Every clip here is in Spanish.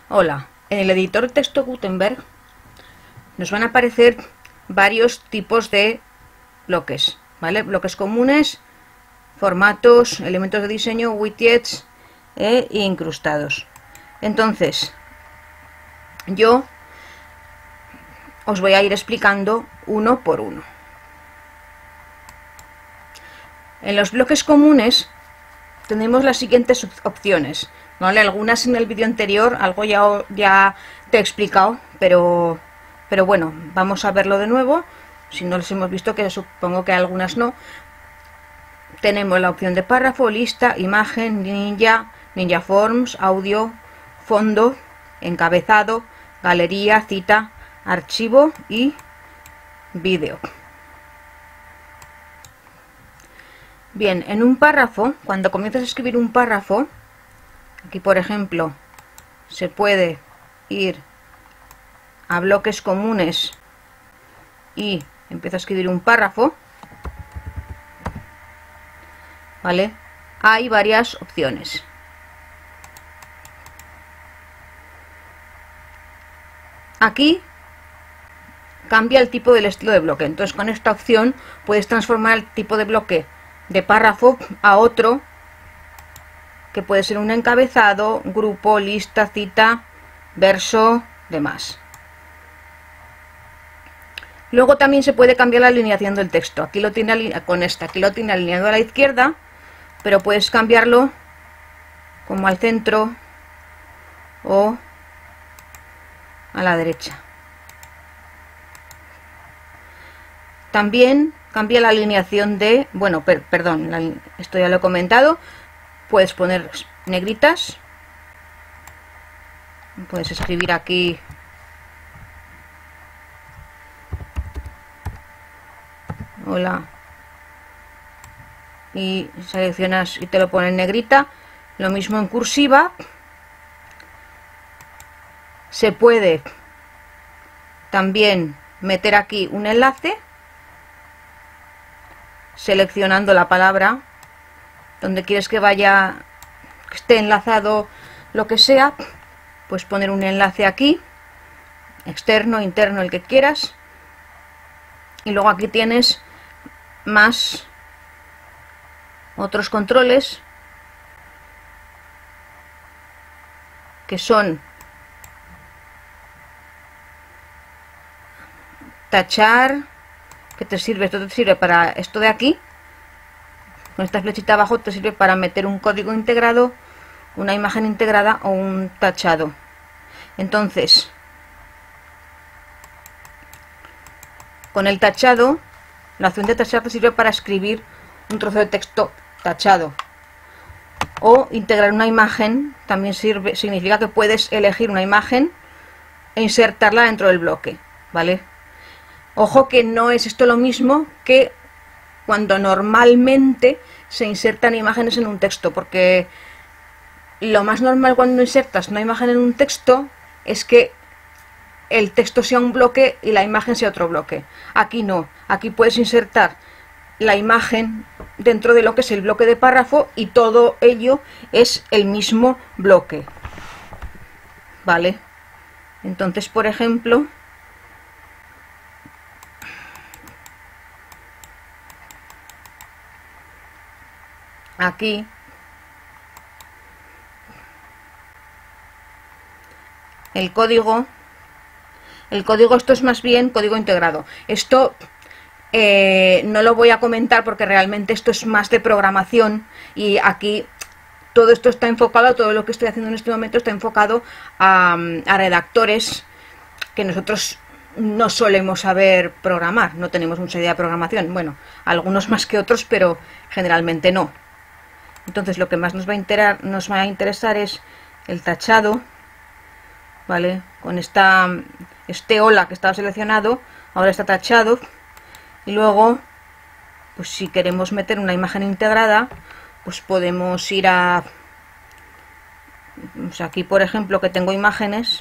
Hola, en el editor de texto Gutenberg nos van a aparecer varios tipos de bloques, ¿vale? Bloques comunes, formatos, elementos de diseño, widgets e incrustados. Entonces, yo os voy a ir explicando uno por uno. En los bloques comunes tenemos las siguientes opciones, ¿vale? Algunas en el vídeo anterior, algo ya te he explicado, pero bueno, vamos a verlo de nuevo. Si no los hemos visto, que supongo que algunas no. Tenemos la opción de párrafo, lista, imagen, ninja forms, audio, fondo, encabezado, galería, cita, archivo y vídeo. Bien, en un párrafo, cuando comienzas a escribir un párrafo, aquí por ejemplo se puede ir a bloques comunes y empiezo a escribir un párrafo, ¿vale? Hay varias opciones. Aquí cambia el tipo del estilo de bloque, entonces con esta opción puedes transformar el tipo de bloque de párrafo a otro que puede ser un encabezado, grupo, lista, cita, verso, demás. Luego también se puede cambiar la alineación del texto. Aquí lo tiene con esta, aquí lo tiene alineado a la izquierda, pero puedes cambiarlo como al centro o a la derecha. También cambia la alineación de, bueno, perdón, esto ya lo he comentado. Puedes poner negritas, puedes escribir aquí hola y seleccionas y te lo pone en negrita. Lo mismo en cursiva. Se puede también meter aquí un enlace seleccionando la palabra donde quieres que vaya, que esté enlazado lo que sea, pues poner un enlace aquí, externo, interno, el que quieras. Y luego aquí tienes más otros controles que son tachar, que te sirve, esto te sirve para esto de aquí, con esta flechita abajo te sirve para meter un código integrado, una imagen integrada o un tachado. Entonces, con el tachado, la opción de tachar te sirve para escribir un trozo de texto tachado, o integrar una imagen también significa que puedes elegir una imagen e insertarla dentro del bloque, ¿vale? Ojo que no es esto lo mismo que cuando normalmente se insertan imágenes en un texto, porque lo más normal cuando insertas una imagen en un texto es que el texto sea un bloque y la imagen sea otro bloque. Aquí no, aquí puedes insertar la imagen dentro de lo que es el bloque de párrafo y todo ello es el mismo bloque, ¿vale? Entonces, por ejemplo, aquí el código, esto es más bien código integrado. Esto no lo voy a comentar porque realmente esto es más de programación y aquí todo esto está enfocado, todo lo que estoy haciendo en este momento está enfocado a redactores que nosotros no solemos saber programar, no tenemos mucha idea de programación, bueno, algunos más que otros, pero generalmente no. Entonces lo que más nos va a interesar es el tachado, ¿vale? Con este hola que estaba seleccionado, ahora está tachado. Y luego, pues si queremos meter una imagen integrada, pues podemos ir a, pues aquí por ejemplo que tengo imágenes,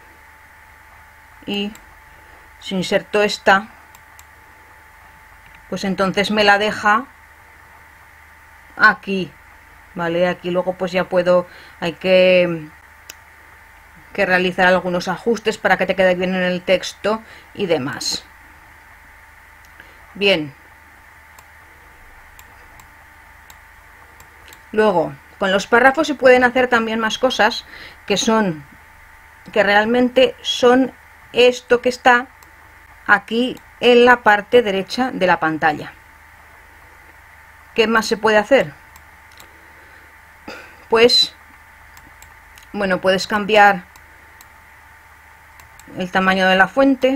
y si inserto esta, pues entonces me la deja aquí, ¿vale? Aquí luego pues ya puedo, hay que que realizar algunos ajustes para que te quede bien en el texto y demás. Bien. Luego, con los párrafos se pueden hacer también más cosas que realmente son esto que está aquí en la parte derecha de la pantalla. ¿Qué más se puede hacer? Pues, bueno, puedes cambiar el tamaño de la fuente,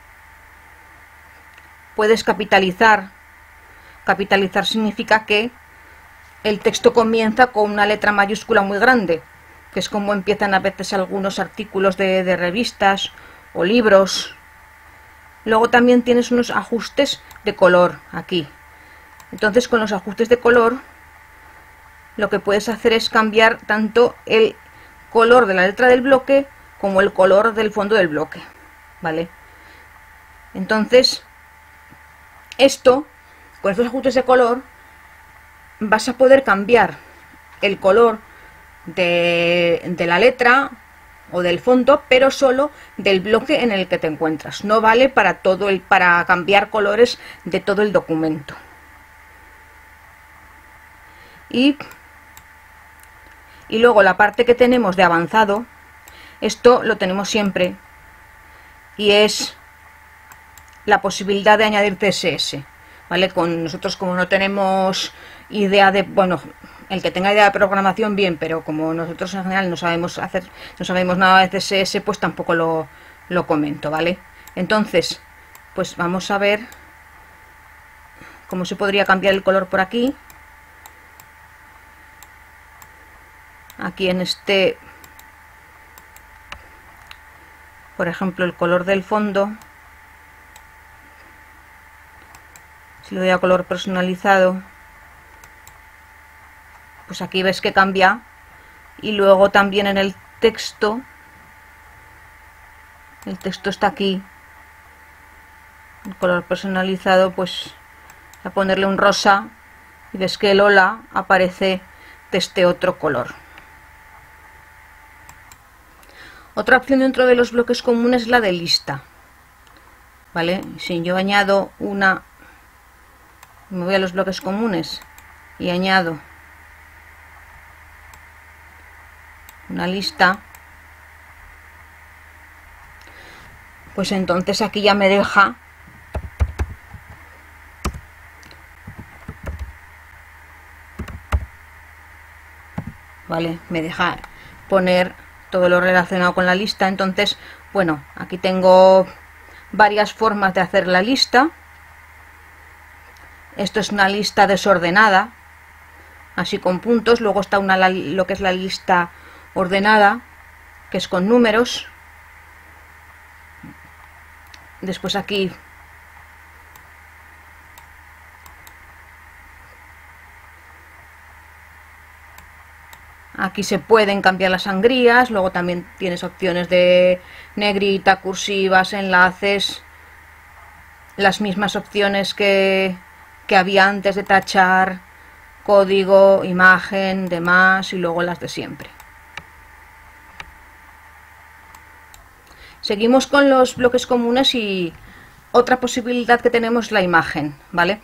puedes capitalizar. Capitalizar significa que el texto comienza con una letra mayúscula muy grande, que es como empiezan a veces algunos artículos de revistas o libros. Luego también tienes unos ajustes de color aquí. Entonces, con los ajustes de color lo que puedes hacer es cambiar tanto el color de la letra del bloque como el color del fondo del bloque, ¿vale? Entonces, con estos ajustes de color vas a poder cambiar el color de la letra o del fondo, pero solo del bloque en el que te encuentras. No vale para cambiar colores de todo el documento. Y luego la parte que tenemos de avanzado, esto lo tenemos siempre, y es la posibilidad de añadir CSS, ¿vale? Con nosotros, como no tenemos idea de, bueno, el que tenga idea de programación bien, pero como nosotros en general no sabemos nada de CSS, pues tampoco lo comento, ¿vale? Entonces, pues vamos a ver cómo se podría cambiar el color por aquí. Aquí en este, por ejemplo, el color del fondo, si le doy a color personalizado, pues aquí ves que cambia. Y luego también en el texto está aquí, el color personalizado, pues a ponerle un rosa y ves que el hola aparece de este otro color. Otra opción dentro de los bloques comunes es la de lista, ¿vale? Si yo añado me voy a los bloques comunes y añado una lista, pues entonces aquí ya me deja me deja poner todo lo relacionado con la lista. Entonces, bueno, aquí tengo varias formas de hacer la lista. Esto es una lista desordenada, así con puntos. Luego está lo que es la lista ordenada, que es con números. Después aquí se pueden cambiar las sangrías. Luego también tienes opciones de negrita, cursivas, enlaces, las mismas opciones que había antes de tachar, código, imagen, demás, y luego las de siempre. Seguimos con los bloques comunes y otra posibilidad que tenemos es la imagen, ¿vale?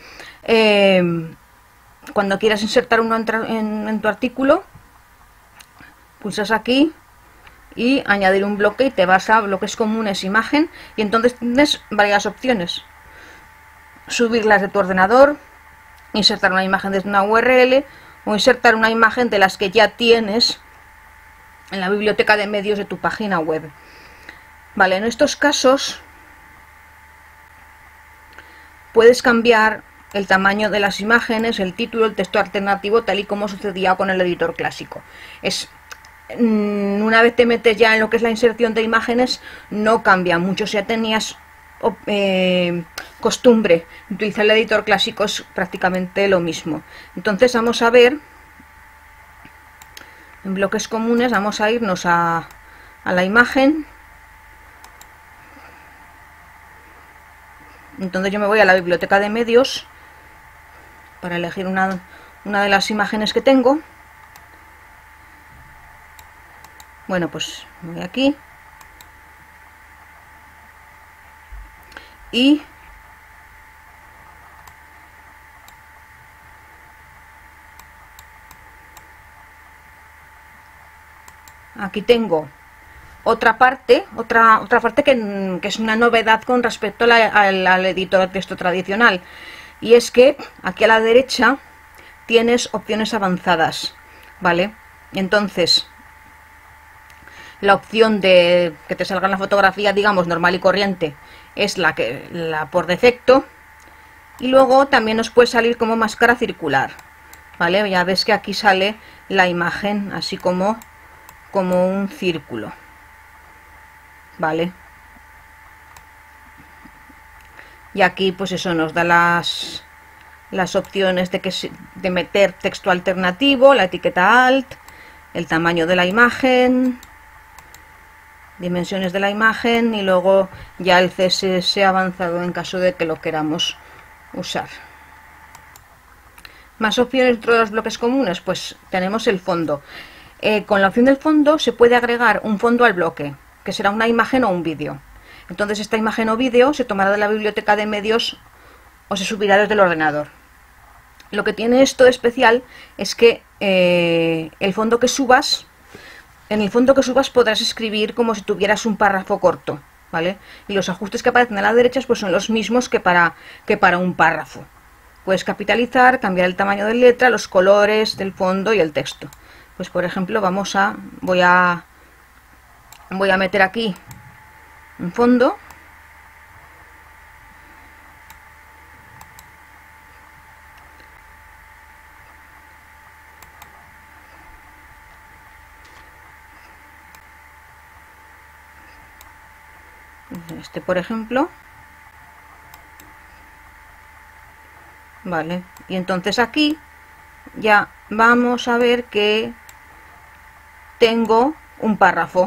Cuando quieras insertar uno en tu artículo, pulsas aquí y añadir un bloque y te vas a bloques comunes, imagen, y entonces tienes varias opciones: subirlas de tu ordenador, insertar una imagen desde una URL o insertar una imagen de las que ya tienes en la biblioteca de medios de tu página web. Vale, en estos casos puedes cambiar el tamaño de las imágenes, el título, el texto alternativo, tal y como sucedía con el editor clásico. Una vez te metes ya en lo que es la inserción de imágenes, no cambia mucho. Si ya tenías costumbre de utilizar el editor clásico, es prácticamente lo mismo. Entonces vamos a ver, en bloques comunes, vamos a irnos a la imagen. Entonces yo me voy a la biblioteca de medios para elegir una, una de las imágenes que tengo. Bueno, pues voy aquí y aquí tengo otra parte que es una novedad con respecto al editor de texto tradicional, y es que aquí a la derecha tienes opciones avanzadas, ¿vale? Entonces la opción de que te salga la fotografía, digamos, normal y corriente, es la por defecto, y luego también nos puede salir como máscara circular, ¿vale? Ya ves que aquí sale la imagen así como un círculo, ¿vale? Y aquí pues eso nos da las opciones de meter texto alternativo, la etiqueta alt, el tamaño de la imagen, dimensiones de la imagen, y luego ya el CSS avanzado en caso de que lo queramos usar. Más opciones dentro de los bloques comunes, pues tenemos el fondo. Con la opción del fondo se puede agregar un fondo al bloque, que será una imagen o un vídeo. Entonces esta imagen o vídeo se tomará de la biblioteca de medios o se subirá desde el ordenador. Lo que tiene esto de especial es que el fondo que subas, en el fondo que subas podrás escribir como si tuvieras un párrafo corto, ¿vale? Y los ajustes que aparecen a la derecha pues son los mismos que para un párrafo. Puedes capitalizar, cambiar el tamaño de letra, los colores del fondo y el texto. Pues por ejemplo voy a meter aquí un fondo. Este por ejemplo, vale, y entonces aquí ya vamos a ver que tengo un párrafo,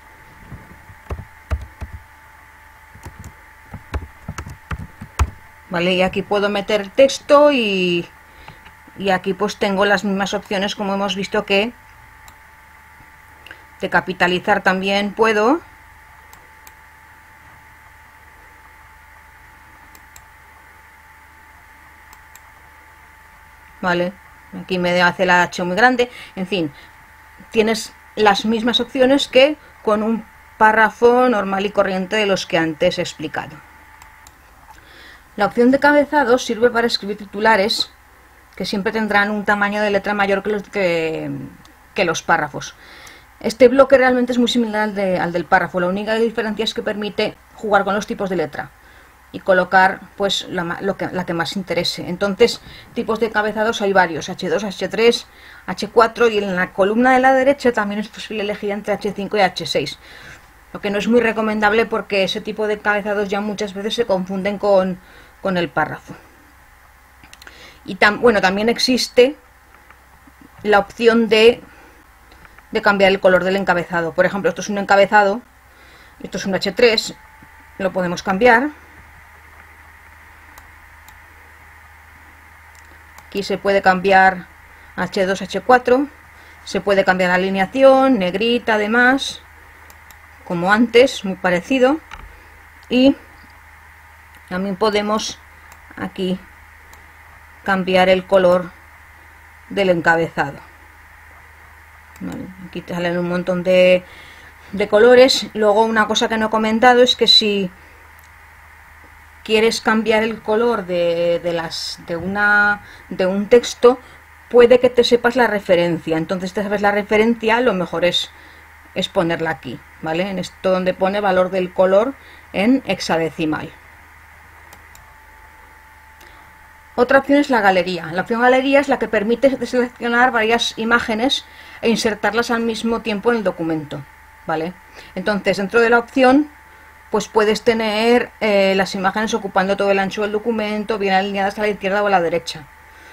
vale, y aquí puedo meter texto y aquí pues tengo las mismas opciones, como hemos visto, que de capitalizar también puedo. Vale, aquí me hace la H muy grande. En fin, tienes las mismas opciones que con un párrafo normal y corriente de los que antes he explicado. La opción de cabezado sirve para escribir titulares que siempre tendrán un tamaño de letra mayor que los párrafos. Este bloque realmente es muy similar al del párrafo. La única diferencia es que permite jugar con los tipos de letra y colocar pues la que más interese. Entonces, tipos de encabezados hay varios: H2, H3, H4, y en la columna de la derecha también es posible elegir entre H5 y H6, lo que no es muy recomendable porque ese tipo de encabezados ya muchas veces se confunden con el párrafo. Y bueno, también existe la opción de cambiar el color del encabezado. Por ejemplo, esto es un encabezado, esto es un H3, lo podemos cambiar. Aquí se puede cambiar H2, H4, se puede cambiar la alineación, negrita además, como antes, muy parecido, y también podemos aquí cambiar el color del encabezado. Vale, aquí te salen un montón de colores. Luego, una cosa que no he comentado es que si quieres cambiar el color de un texto, puede que te sepas la referencia. Entonces, te sabes la referencia, lo mejor es ponerla aquí, ¿vale? En esto donde pone valor del color en hexadecimal. Otra opción es la galería. La opción galería es la que permite seleccionar varias imágenes e insertarlas al mismo tiempo en el documento, ¿vale? Entonces, dentro de la opción pues puedes tener las imágenes ocupando todo el ancho del documento, bien alineadas a la izquierda o a la derecha.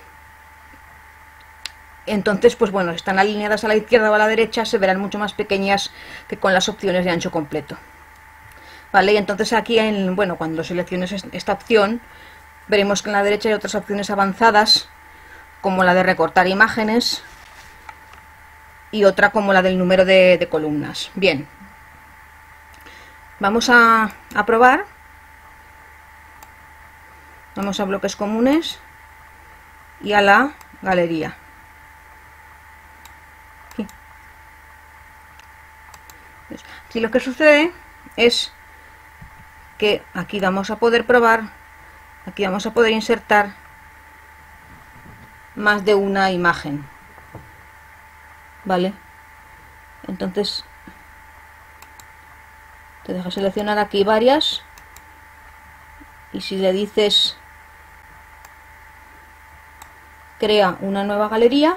Entonces, pues bueno, están alineadas a la izquierda o a la derecha, se verán mucho más pequeñas que con las opciones de ancho completo. Vale, y entonces aquí, bueno, cuando selecciones esta opción, veremos que en la derecha hay otras opciones avanzadas, como la de recortar imágenes, y otra como la del número de columnas. Bien, vamos a probar. Vamos a bloques comunes y a la galería. Aquí lo que sucede es que aquí vamos a poder probar, aquí vamos a poder insertar más de una imagen, ¿vale? Entonces te deja seleccionar aquí varias, y si le dices crea una nueva galería,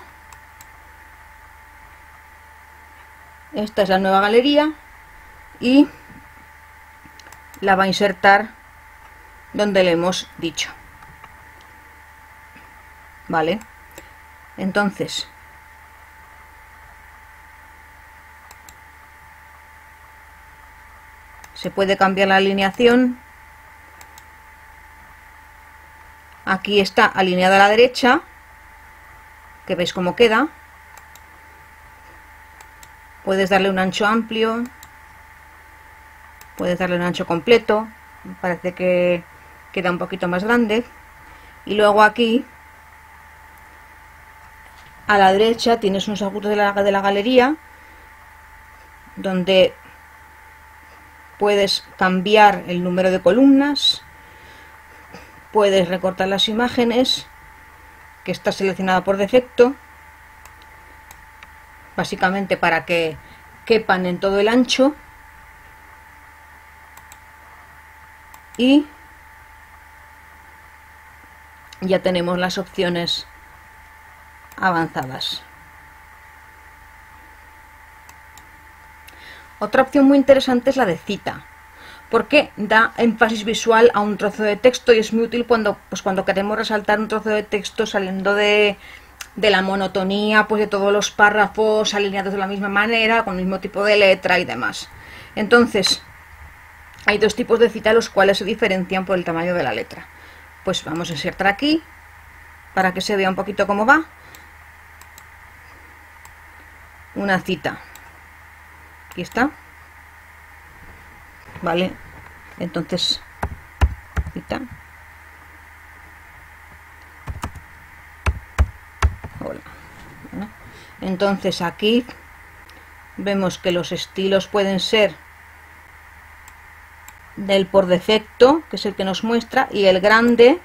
esta es la nueva galería y la va a insertar donde le hemos dicho, ¿vale? Entonces se puede cambiar la alineación. Aquí está alineada a la derecha, que veis cómo queda. Puedes darle un ancho amplio, puedes darle un ancho completo, me parece que queda un poquito más grande. Y luego aquí a la derecha tienes unos ajustes de la galería, donde puedes cambiar el número de columnas, puedes recortar las imágenes, que está seleccionada por defecto, básicamente para que quepan en todo el ancho, y ya tenemos las opciones avanzadas. Otra opción muy interesante es la de cita, porque da énfasis visual a un trozo de texto y es muy útil cuando queremos resaltar un trozo de texto saliendo de la monotonía, pues de todos los párrafos alineados de la misma manera, con el mismo tipo de letra y demás. Entonces hay dos tipos de cita, los cuales se diferencian por el tamaño de la letra. Pues vamos a insertar aquí para que se vea un poquito cómo va una cita. Aquí está, vale. Entonces cita. Hola. Bueno, entonces aquí vemos que los estilos pueden ser del por defecto, que es el que nos muestra, y el grande,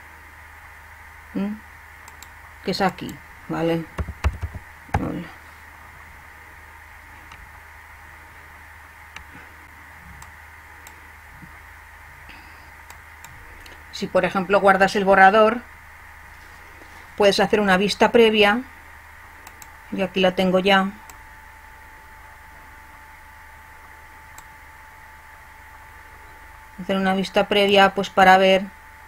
que es aquí, ¿vale? Hola. Si por ejemplo guardas el borrador, puedes hacer una vista previa, y aquí la tengo ya. Hacer una vista previa pues para ver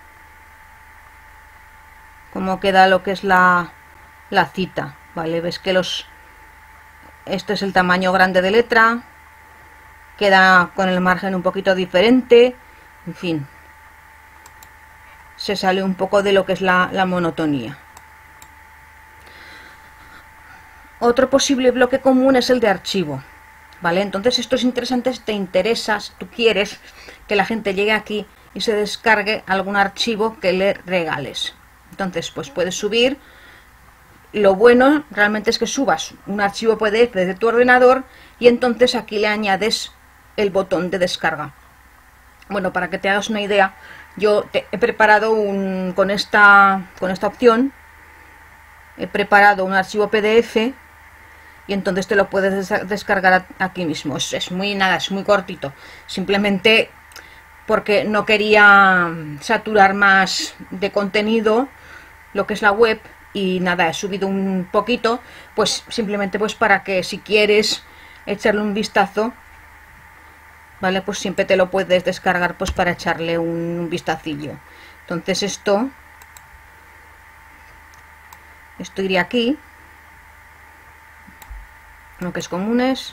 cómo queda lo que es la cita, ¿vale? Ves que este es el tamaño grande de letra, queda con el margen un poquito diferente, en fin, se sale un poco de lo que es la monotonía. Otro posible bloque común es el de archivo, ¿vale? Entonces esto es interesante si te interesa, si tú quieres que la gente llegue aquí y se descargue algún archivo que le regales. Entonces pues puedes subir, lo bueno realmente es que subas un archivo PDF desde tu ordenador y entonces aquí le añades el botón de descarga. Bueno, para que te hagas una idea, yo he preparado con esta opción, he preparado un archivo PDF y entonces te lo puedes descargar aquí mismo. Es muy cortito, simplemente porque no quería saturar más de contenido lo que es la web, y nada, he subido un poquito, pues simplemente pues para que si quieres echarle un vistazo, vale, pues siempre te lo puedes descargar pues para echarle un vistacillo. Entonces esto iría aquí, lo que es comunes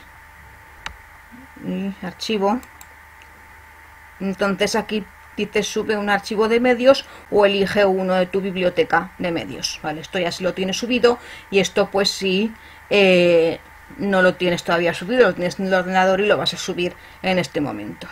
y archivo. Entonces aquí dice sube un archivo de medios o elige uno de tu biblioteca de medios, vale. Esto ya se lo tiene subido, y esto pues sí no lo tienes todavía subido, lo tienes en el ordenador y lo vas a subir en este momento.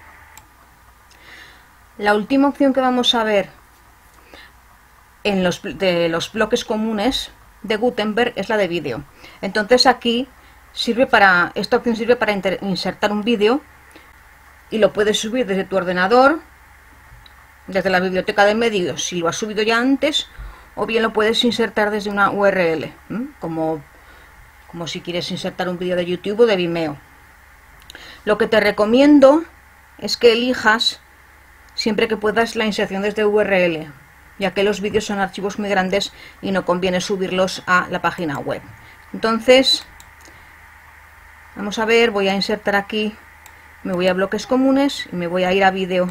La última opción que vamos a ver en los bloques comunes de Gutenberg es la de vídeo. Entonces aquí esta opción sirve para insertar un vídeo y lo puedes subir desde tu ordenador, desde la biblioteca de medios si lo has subido ya antes, o bien lo puedes insertar desde una URL, como si quieres insertar un vídeo de YouTube o de Vimeo. Lo que te recomiendo es que elijas siempre que puedas la inserción desde URL, ya que los vídeos son archivos muy grandes y no conviene subirlos a la página web. Entonces, vamos a ver, voy a insertar aquí, me voy a bloques comunes y me voy a ir a vídeo.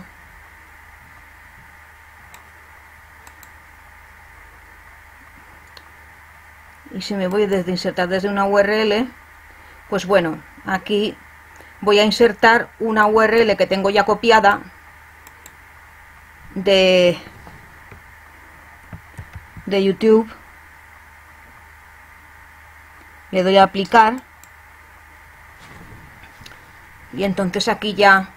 Y si me voy desde insertar desde una URL, pues bueno, aquí voy a insertar una URL que tengo ya copiada de YouTube. Le doy a aplicar y entonces aquí ya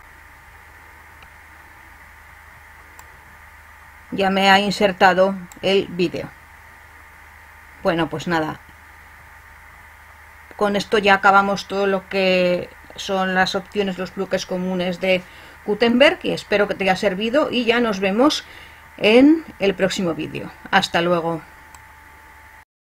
me ha insertado el vídeo. Bueno, pues nada, con esto ya acabamos todo lo que son las opciones, los bloques comunes de Gutenberg, y espero que te haya servido y ya nos vemos en el próximo vídeo. Hasta luego.